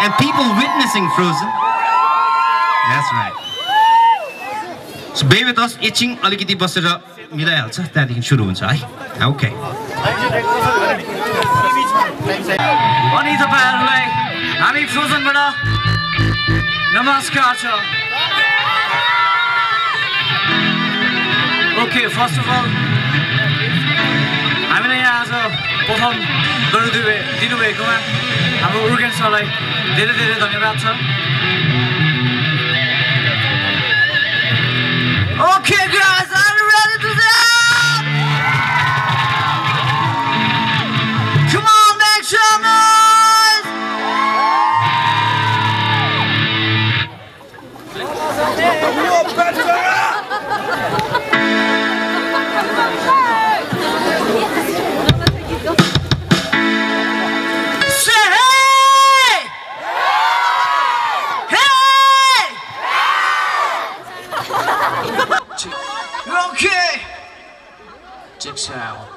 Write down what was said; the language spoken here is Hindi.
and people witnessing Frozen. That's right. So bear with us, itching alikiti basera मिलाइहाल्छ त्यहाँदेखि सुरु हुन्छ है. ओके. अनि तपाईहरुलाई हामी फ्रोजनबाट नमस्कार छ. ओके, फर्स्ट अफ अल हामीलाई यहाँ आज परफर्म दिनुभएकोमा हाम्रो अर्गेनाइज सरलाई धेरै धेरै धन्यवाद छ. Okay guys, are you ready to dance? Come on, make some noise! Say hey! Hey! Okay. Check this out.